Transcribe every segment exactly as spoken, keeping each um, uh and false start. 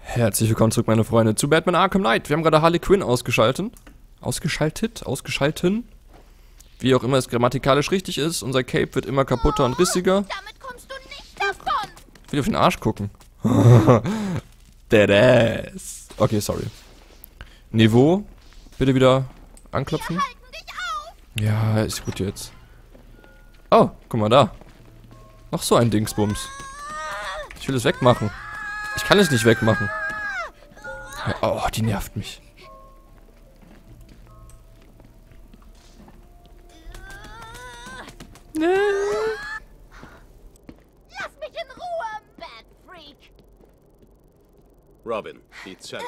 Herzlich willkommen zurück, meine Freunde, zu Batman Arkham Knight. Wir haben gerade Harley Quinn ausgeschaltet. Ausgeschaltet? Ausgeschalten? Wie auch immer es grammatikalisch richtig ist. Unser Cape wird immer kaputter und rissiger. Damit kommst du nicht davon. Ich will auf den Arsch gucken. Deadass. Okay, sorry. Niveau. Bitte wieder anklopfen. Wir halten dich auf. Ja, ist gut jetzt. Oh, guck mal da. Noch so ein Dingsbums. Ich will es wegmachen. Ich kann es nicht wegmachen. Oh, die nervt mich. Lass mich in Ruhe, Bad Freak. Robin, die Zelle.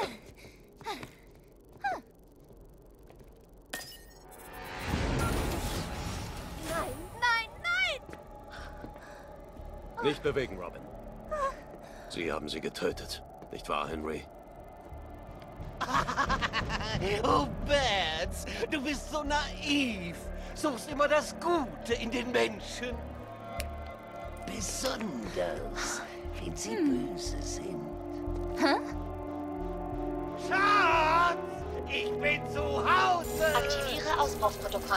Nein, nein, nein. Nicht bewegen, Robin. Sie haben sie getötet, nicht wahr, Henry? Oh, Bats, du bist so naiv. Suchst immer das Gute in den Menschen. Besonders, wenn sie böse sind. Hä? Schatz, ich bin zu Hause. Aktiviere Ausbruchsprotokoll.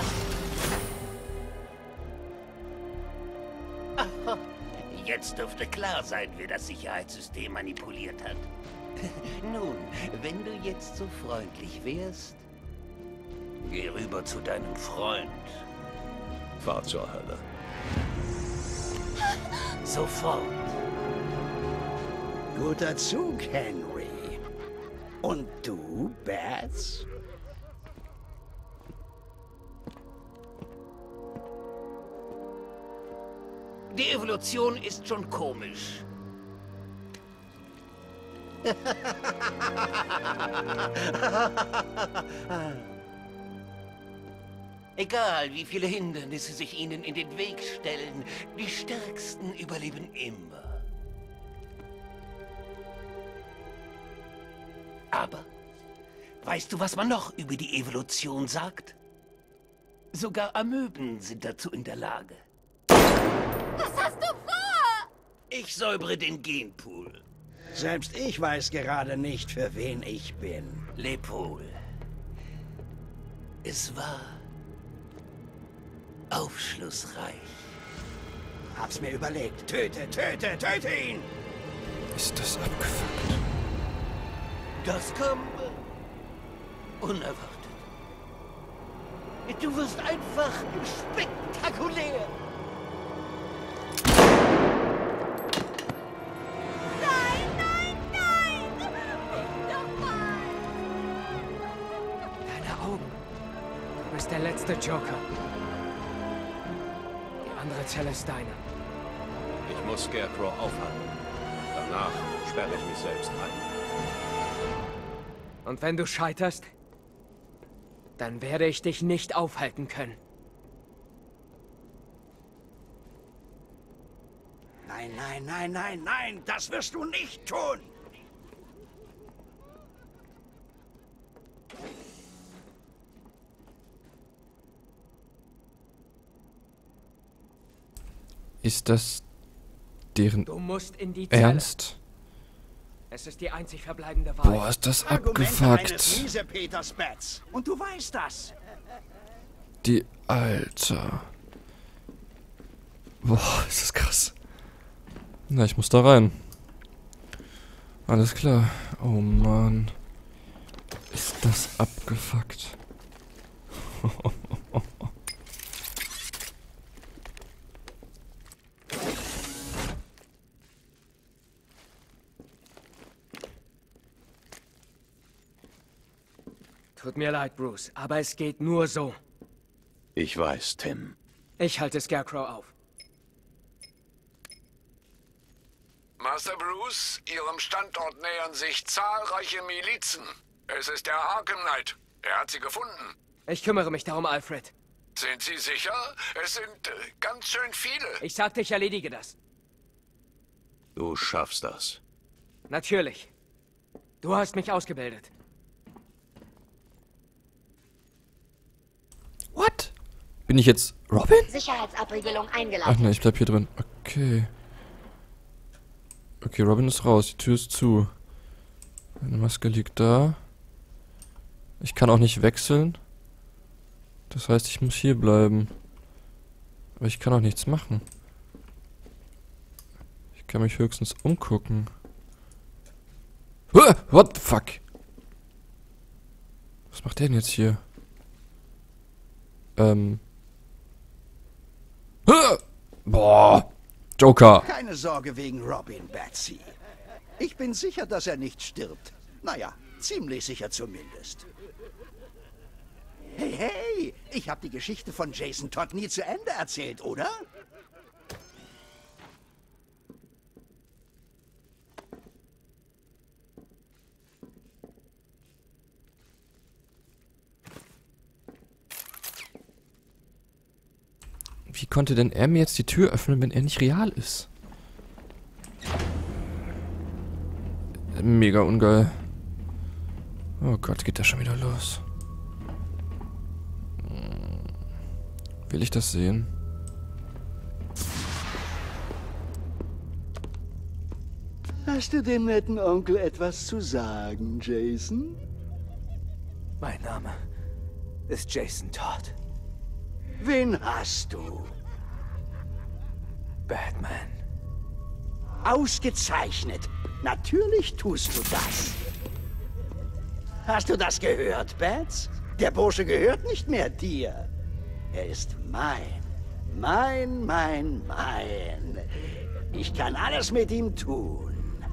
Jetzt dürfte klar sein, wer das Sicherheitssystem manipuliert hat. Nun, wenn du jetzt so freundlich wärst, geh rüber zu deinem Freund. Fahr zur Hölle. Sofort. Guter Zug, Henry. Und du, Bats? Die Evolution ist schon komisch. Egal, wie viele Hindernisse sich ihnen in den Weg stellen, die Stärksten überleben immer. Aber, weißt du, was man noch über die Evolution sagt? Sogar Amöben sind dazu in der Lage. Was hast du vor? Ich säubere den Genpool. Selbst ich weiß gerade nicht, für wen ich bin. Lepol. Es war aufschlussreich. Hab's mir überlegt. Töte, töte, töte ihn! Ist das abgefuckt? Das kam unerwartet. Du wirst einfach spektakulär. Nein, nein, nein. Nicht nochmal. Deine Augen. Du bist der letzte Joker. Die andere Zelle ist deine. Ich muss Scarecrow aufhalten. Danach sperre ich mich selbst ein. Und wenn du scheiterst, dann werde ich dich nicht aufhalten können. Nein, nein, nein, nein, nein! Das wirst du nicht tun! Ist das deren Du musst in die Zelle. Ernst? Es ist die einzig verbleibende Wahl. Boah, ist das Argumente eines abgefuckt. Miesepeters, Bats. Und du weißt das. Die Alter. Boah, ist das krass. Na, ich muss da rein. Alles klar. Oh Mann. Ist das abgefuckt. Tut mir leid, Bruce, aber es geht nur so. Ich weiß, Tim. Ich halte Scarecrow auf. Master Bruce, Ihrem Standort nähern sich zahlreiche Milizen. Es ist der Arkham Knight. Er hat sie gefunden. Ich kümmere mich darum, Alfred. Sind Sie sicher? Es sind äh, ganz schön viele. Ich sagte, ich erledige das. Du schaffst das. Natürlich. Du hast mich ausgebildet. What? Bin ich jetzt Robin? Sicherheitsabriegelung Ach eingeleitet. ne, ich bleib hier drin. Okay. Okay, Robin ist raus. Die Tür ist zu. Eine Maske liegt da. Ich kann auch nicht wechseln. Das heißt, ich muss hier bleiben. Aber ich kann auch nichts machen. Ich kann mich höchstens umgucken. Huh, what the fuck? Was macht der denn jetzt hier? Ähm. Huh, boah. Joker. Keine Sorge wegen Robin, Batsy. Ich bin sicher, dass er nicht stirbt. Naja, ziemlich sicher zumindest. Hey, hey, ich habe die Geschichte von Jason Todd nie zu Ende erzählt, oder? Wie konnte denn er mir jetzt die Tür öffnen, wenn er nicht real ist? Mega ungeil. Oh Gott, geht das schon wieder los. Will ich das sehen? Hast du dem netten Onkel etwas zu sagen, Jason? Mein Name ist Jason Todd. Wen hast du? Batman. Ausgezeichnet. Natürlich tust du das. Hast du das gehört, Bats? Der Bursche gehört nicht mehr dir. Er ist mein. Mein, mein, mein. Ich kann alles mit ihm tun.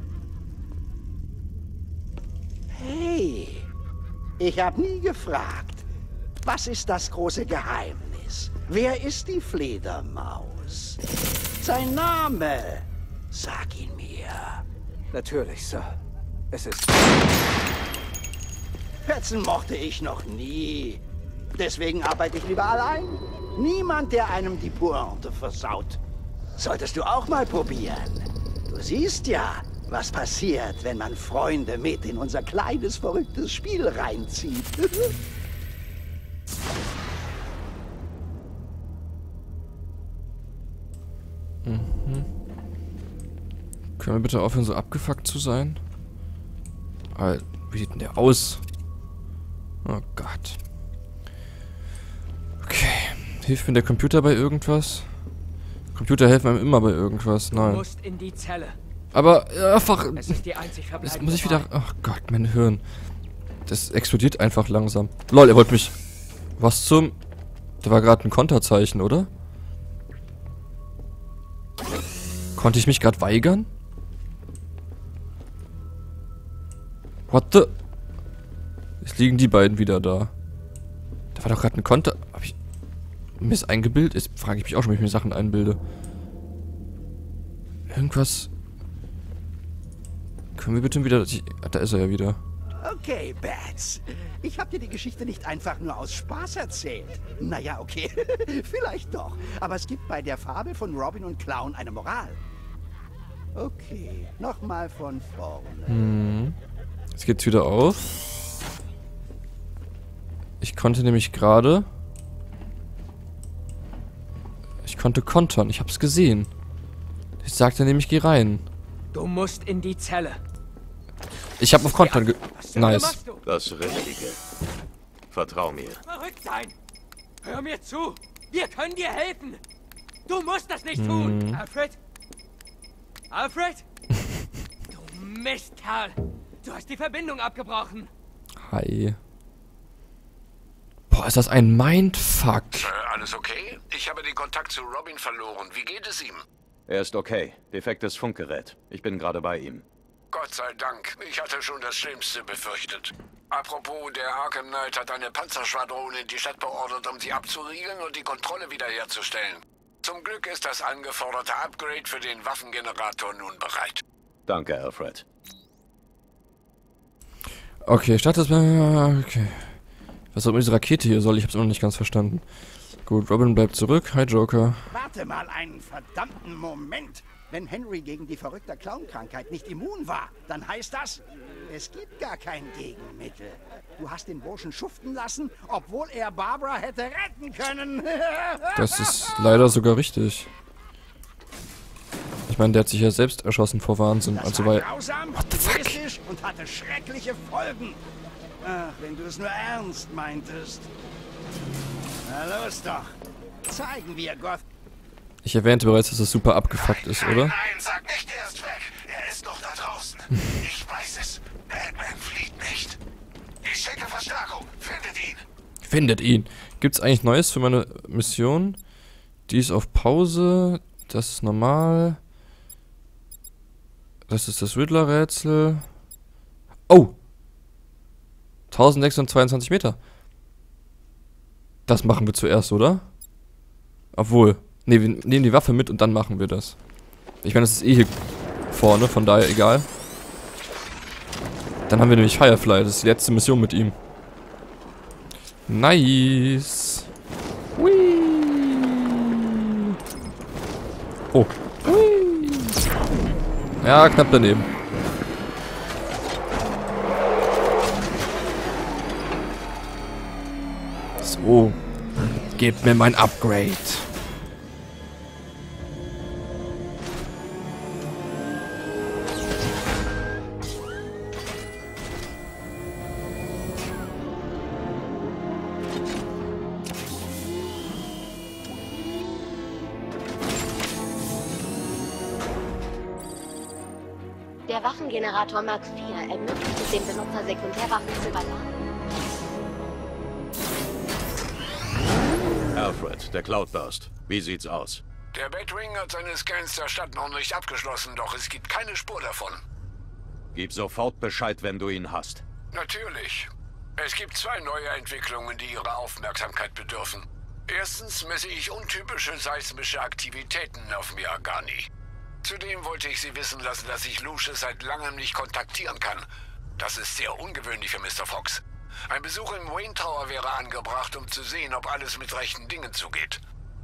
Hey, ich habe nie gefragt. Was ist das große Geheimnis? Wer ist die Fledermaus? Sein Name. Sag ihn mir. Natürlich, Sir. Es ist... Fetzen mochte ich noch nie. Deswegen arbeite ich lieber allein. Niemand, der einem die Pointe versaut. Solltest du auch mal probieren. Du siehst ja, was passiert, wenn man Freunde mit in unser kleines, verrücktes Spiel reinzieht. Mhm. Können wir bitte aufhören, so abgefuckt zu sein? Alter, wie sieht denn der aus? Oh Gott. Okay. Hilft mir der Computer bei irgendwas? Computer helfen einem immer bei irgendwas. Nein. Du musst in die Zelle. Aber ja, einfach... Es ist die einzig Jetzt verbleibende muss ich wieder... Wahl. Ach Gott, mein Hirn. Das explodiert einfach langsam. Lol, er wollte mich... Was zum... Da war gerade ein Konterzeichen, oder? Konnte ich mich gerade weigern? What the... Jetzt liegen die beiden wieder da. Da war doch gerade ein Konter... Hab ich... Mir ist eingebildet? Jetzt frage ich mich auch schon, wie ich mir Sachen einbilde. Irgendwas... Können wir bitte wieder... Da ist er ja wieder. Okay, Bats. Ich habe dir die Geschichte nicht einfach nur aus Spaß erzählt. Naja, okay. Vielleicht doch. Aber es gibt bei der Fabel von Robin und Clown eine Moral. Okay, nochmal von vorne. Hm. Jetzt geht's wieder auf. Ich konnte nämlich gerade... Ich konnte kontern. Ich hab's gesehen. Ich sagte nämlich, geh rein. Du musst in die Zelle. Ich hab auf Kontern ge... Was zum Nice. machst du? Das Richtige. Vertrau mir. Verrückt sein. Hör mir zu. Wir können dir helfen. Du musst das nicht tun. Alfred? Alfred? Du Mistkerl. Du hast die Verbindung abgebrochen. Hi. Boah, ist das ein Mindfuck. Äh, alles okay? Ich habe den Kontakt zu Robin verloren. Wie geht es ihm? Er ist okay. Defektes Funkgerät. Ich bin gerade bei ihm. Gott sei Dank. Ich hatte schon das Schlimmste befürchtet. Apropos, der Arkham Knight hat eine Panzerschwadron in die Stadt beordert, um sie abzuriegeln und die Kontrolle wiederherzustellen. Zum Glück ist das angeforderte Upgrade für den Waffengenerator nun bereit. Danke, Alfred. Okay, statt das... Okay. Was auch immer diese Rakete hier soll, ich hab's immer noch nicht ganz verstanden. Gut, Robin bleibt zurück. Hi, Joker. Warte mal einen verdammten Moment. Wenn Henry gegen die verrückte Clown-Krankheit nicht immun war, dann heißt das, es gibt gar kein Gegenmittel. Du hast den Burschen schuften lassen, obwohl er Barbara hätte retten können. Das ist leider sogar richtig. Ich meine, der hat sich ja selbst erschossen vor Wahnsinn. Das Also war weil... grausam, What the fuck? egoistisch und hatte schreckliche Folgen. Ach, wenn du es nur ernst meintest. Na los doch. Zeigen wir Goth. Ich erwähnte bereits, dass es super abgefuckt ist, oder? Nein, sag nicht, er ist weg. Er ist noch da draußen. Ich weiß es. Batman flieht nicht. Ich schicke Verstärkung. Findet ihn. Findet ihn. Gibt's eigentlich Neues für meine Mission? Die ist auf Pause. Das ist normal. Das ist das Riddler-Rätsel. Oh! eintausendsechshundertzweiundzwanzig Meter. Das machen wir zuerst, oder? Obwohl. Ne, wir nehmen die Waffe mit und dann machen wir das. Ich meine, das ist eh hier vorne, von daher egal. Dann haben wir nämlich Firefly. Das ist die letzte Mission mit ihm. Nice. Hui. Oh. Hui. Ja, knapp daneben. So. Gebt mir mein Upgrade. Der Waffengenerator Mark vier ermöglicht es dem Benutzer, Sekundärwaffen zu überladen. Alfred, der Cloudburst. Wie sieht's aus? Der Batwing hat seine Scans der Stadt noch nicht abgeschlossen, doch es gibt keine Spur davon. Gib sofort Bescheid, wenn du ihn hast. Natürlich. Es gibt zwei neue Entwicklungen, die ihrer Aufmerksamkeit bedürfen. Erstens messe ich untypische seismische Aktivitäten auf Miagani. Zudem wollte ich Sie wissen lassen, dass ich Lucius seit langem nicht kontaktieren kann. Das ist sehr ungewöhnlich für Mister Fox. Ein Besuch im Wayne Tower wäre angebracht, um zu sehen, ob alles mit rechten Dingen zugeht.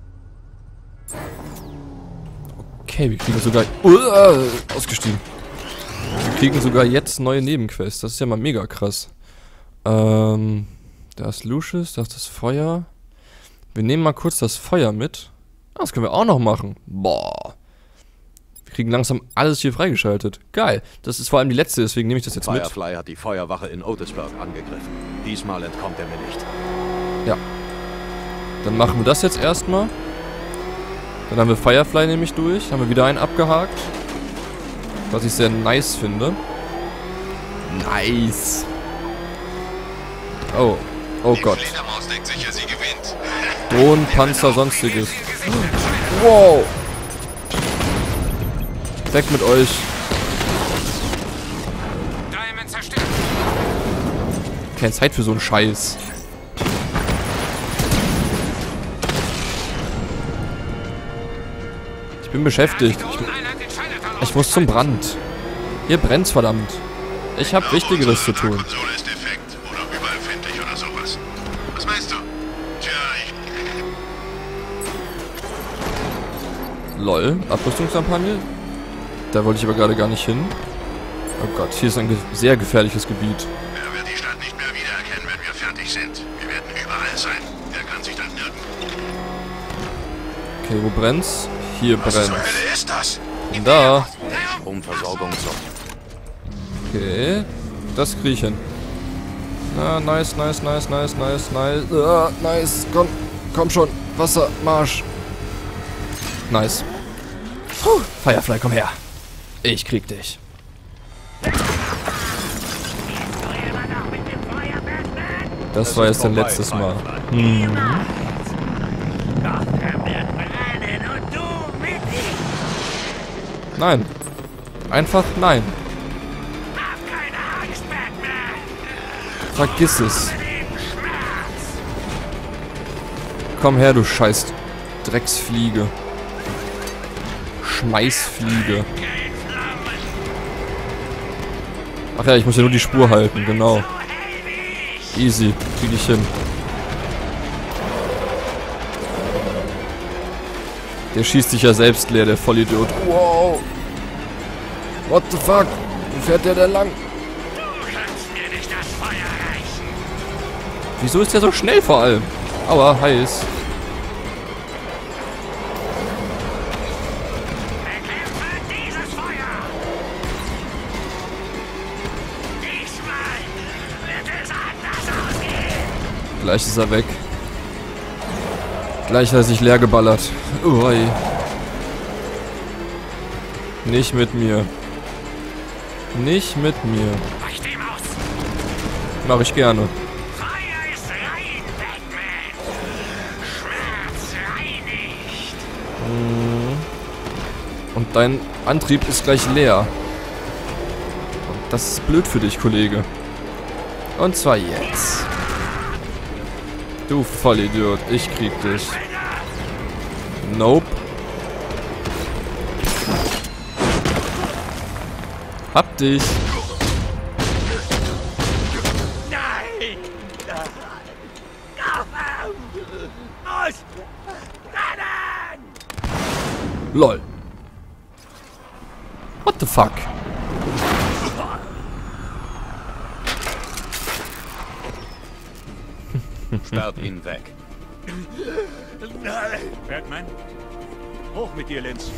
Okay, wir kriegen sogar... Uh, ausgestiegen. Wir kriegen sogar jetzt neue Nebenquests. Das ist ja mal mega krass. Ähm... Da ist Lucius, da ist das Feuer. Wir nehmen mal kurz das Feuer mit. Ah, das können wir auch noch machen. Boah. Wir kriegen langsam alles hier freigeschaltet. Geil. Das ist vor allem die letzte, deswegen nehme ich das jetzt mit. Firefly hat die Feuerwache in Otisburg angegriffen. Diesmal entkommt er mir nicht. Ja. Dann machen wir das jetzt erstmal. Dann haben wir Firefly nämlich durch. Dann haben wir wieder einen abgehakt. Was ich sehr nice finde. Nice. Oh. Oh Gott. Drohnen, Panzer, sonstiges. Wow. Weg mit euch. Keine Zeit für so einen Scheiß. Ich bin beschäftigt. Ich, ich muss zum Brand. Hier brennt's, verdammt. Ich habe Wichtigeres zu tun. Lol, Abrüstungskampagne? Da wollte ich aber gerade gar nicht hin. Oh Gott, hier ist ein ge sehr gefährliches Gebiet. Er wird die Stadt nicht mehr wiedererkennen, wenn wir fertig sind. Wir werden überall sein. Er kann sich dann nirgendwo... Okay, wo brennt's? Hier brennt's. ist das? Da. Stromversorgung so. Okay, das kriege ich hin. Na, nice, nice, nice, nice, nice, nice. Ah, nice, komm, komm schon. Wasser, Marsch. Nice. Puh, Firefly, komm her. Ich krieg dich. Das war jetzt dein letztes Mal. Hm. Nein. Einfach nein. Vergiss es. Komm her, du scheiß Drecksfliege. Schmeißfliege. Ach ja, ich muss ja nur die Spur halten, genau. Easy, krieg ich hin. Der schießt sich ja selbst leer, der Vollidiot. Wow. What the fuck? Wo fährt der denn lang? Wieso ist der so schnell vor allem? Aua, heiß. Gleich ist er weg. Gleich hat er sich leer geballert. Ui. Nicht mit mir. Nicht mit mir. Mach ich gerne. Feuer ist rein, Batman. Schmerz reinigt. Und dein Antrieb ist gleich leer. Und das ist blöd für dich, Kollege. Und zwar jetzt. Du Vollidiot, ich krieg dich. Nope. Hab dich. Nein! Los! Rennen! Lol. What the fuck? Sperrt ihn weg. Batman? Hoch mit dir, Linz.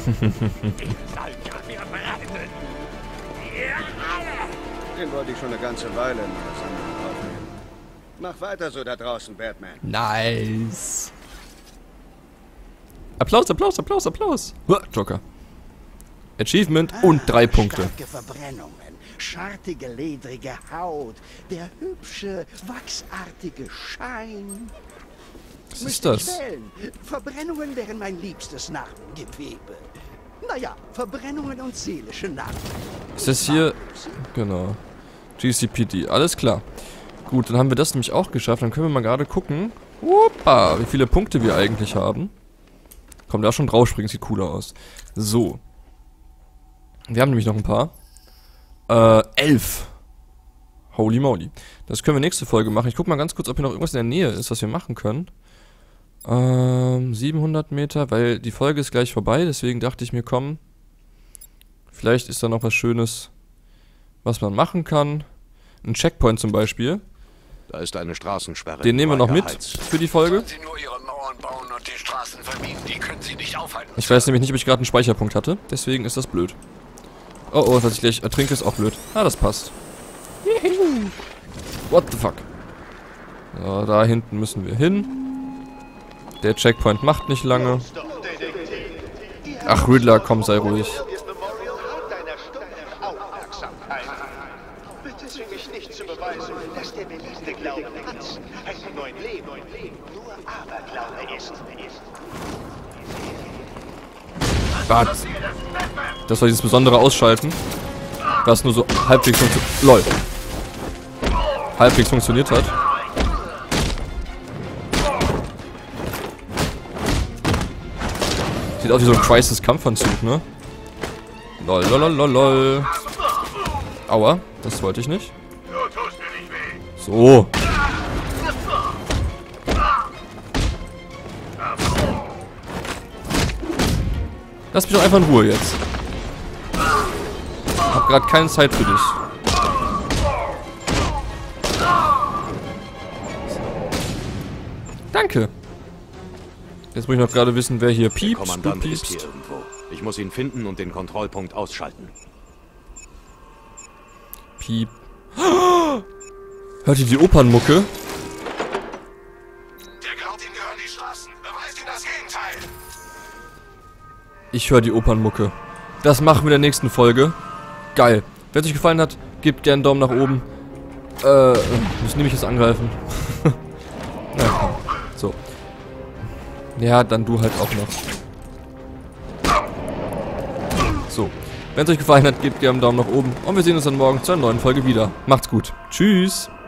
Den wollte ich schon eine ganze Weile in meiner Sammlung aufnehmen. Mach weiter so da draußen, Batman. Nice. Applaus, Applaus, Applaus, Applaus. Huh, Joker. Achievement und drei Punkte. Starke Verbrennungen, schartige, ledrige Haut, der hübsche, wachsartige Schein. Was ist Müsste ich das? wählen. Verbrennungen wären mein liebstes Narrengewebe. Naja, Verbrennungen und seelische Narren. Ist das hier... Genau. G C P D, alles klar. Gut, dann haben wir das nämlich auch geschafft. Dann können wir mal gerade gucken. Opa, wie viele Punkte wir eigentlich haben. Komm, da schon draufspringen, sieht cooler aus. So. Wir haben nämlich noch ein paar. Äh, elf. Holy moly. Das können wir nächste Folge machen. Ich guck mal ganz kurz, ob hier noch irgendwas in der Nähe ist, was wir machen können. Ähm, siebenhundert Meter, weil die Folge ist gleich vorbei. Deswegen dachte ich mir, komm, vielleicht ist da noch was Schönes, was man machen kann. Ein Checkpoint zum Beispiel. Da ist eine Straßensperre. Den nehmen wir noch mit Heiz. für die Folge. Sollen Sie nur Ihre Mauern bauen und die Straßen vermieten, die können Sie nicht aufhalten. Ich weiß nämlich nicht, ob ich gerade einen Speicherpunkt hatte. Deswegen ist das blöd. Oh, oh, dass ich gleich ertrinke, ist auch blöd. Ah, das passt. What the fuck? So, da hinten müssen wir hin. Der Checkpoint macht nicht lange. Ach, Riddler, komm, sei ruhig. Bitte zwing mich nicht zu beweisen, dass der beliebte Glaube Hans einen neuen Leben nur Aberglaube ist. Was? Das soll dieses Besondere ausschalten. Was nur so halbwegs funktioniert. LOL. Halbwegs funktioniert hat. Sieht aus wie so ein Crisis-Kampfanzug, ne? Lol, lol, lol, lol, lol. Aua, das wollte ich nicht. So. Lass mich doch einfach in Ruhe jetzt. Hab grad keine Zeit für dich. Danke. Jetzt muss ich noch gerade wissen, wer hier Der piepst. Du Kommandant ist piepst. hier irgendwo. Ich muss ihn finden und den Kontrollpunkt ausschalten. Piep. Hört ihr die Opernmucke? Der glaubt, ihm gehören die Straßen. Beweist ihm das Gegenteil. Ich höre die Opernmucke. Das machen wir in der nächsten Folge. Geil. Wenn es euch gefallen hat, gebt gerne einen Daumen nach oben. Äh, müssen die mich jetzt angreifen? Ja, komm. So. Ja, dann du halt auch noch. So. Wenn es euch gefallen hat, gebt gerne einen Daumen nach oben. Und wir sehen uns dann morgen zu einer neuen Folge wieder. Macht's gut. Tschüss.